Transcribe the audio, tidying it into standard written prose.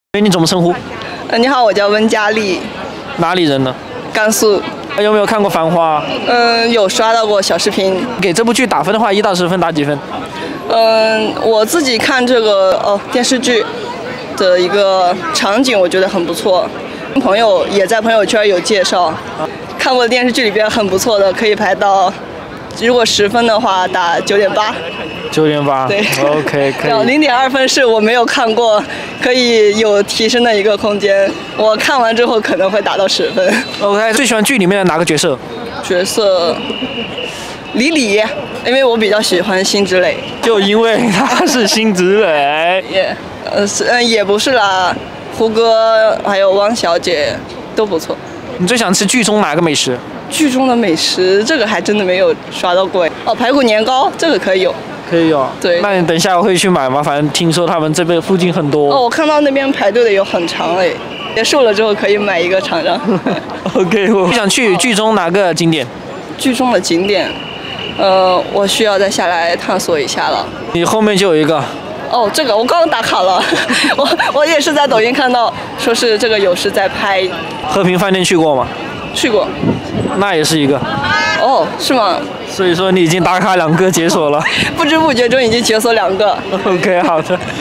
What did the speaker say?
你怎么称呼？ 你好，我叫温佳丽， 哪里人呢？ 甘肃。 有没有看过《繁花》？ 有刷到过小视频。 给这部剧打分的话，1到10分打几分？ 我自己看这个电视剧的一个场景，我觉得很不错。朋友也在朋友圈有介绍，看过的电视剧里边很不错的，可以排到，如果10分的话打9.8。 9.8。 对 ，OK， 可以。 0.2分是我没有看过，可以有提升的一个空间。我看完之后可能会打到10分。 OK， 最喜欢剧里面的哪个角色？ 角色李李，因为我比较喜欢辛芷蕾。 就因为他是辛芷蕾。 也不是啦，胡歌还有汪小姐都不错。 你最想吃剧中哪个美食？ 剧中的美食，这个还真的没有刷到过。排骨年糕这个可以有。 可以有。 对。 那你等一下我会去买吗？反正听说他们这边附近很多。 我看到那边排队的有很长哎，结束了之后可以买一个尝尝。 OK， 我想去剧中哪个景点？ 剧中的景点，我需要再下来探索一下了。 你后面就有一个。 这个我刚刚打卡了，我也是在抖音看到，说是这个有是在拍。 和平饭店去过吗？ 去过。 那也是一个。 是吗？ 所以说你已经打卡2个解锁了。 不知不觉中已经解锁2个。 OK， 好的。